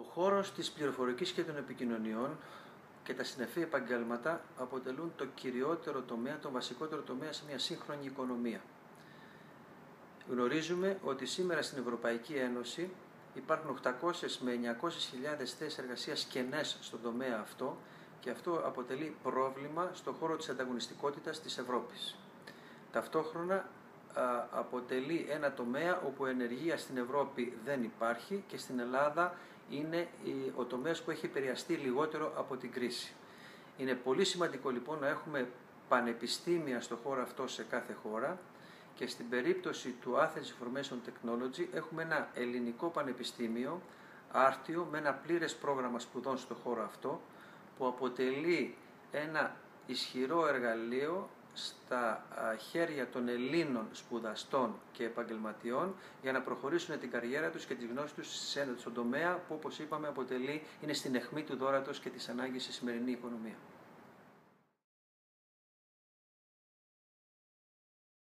χώρος της πληροφορικής και των επικοινωνιών και τα συναφή επαγγέλματα αποτελούν το κυριότερο τομέα, το βασικότερο τομέα σε μια σύγχρονη οικονομία. Γνωρίζουμε ότι σήμερα στην Ευρωπαϊκή Ένωση υπάρχουν 800 με 900.000 θέσεις εργασίας κενές στον τομέα αυτό και αυτό αποτελεί πρόβλημα στον χώρο της ανταγωνιστικότητας της Ευρώπης. Ταυτόχρονα αποτελεί ένα τομέα όπου ενεργεία στην Ευρώπη δεν υπάρχει και στην Ελλάδα είναι ο τομέας που έχει επηρεαστεί λιγότερο από την κρίση. Είναι πολύ σημαντικό λοιπόν να έχουμε πανεπιστήμια στο χώρο αυτό σε κάθε χώρα και στην περίπτωση του Athens Information Technology έχουμε ένα ελληνικό πανεπιστήμιο άρτιο με ένα πλήρες πρόγραμμα σπουδών στο χώρο αυτό που αποτελεί ένα ισχυρό εργαλείο στα χέρια των Ελλήνων σπουδαστών και επαγγελματιών για να προχωρήσουν την καριέρα τους και τις γνώσεις τους στον τομέα που, όπως είπαμε, είναι στην αιχμή του δώρατος και της ανάγκης στη σημερινή οικονομία.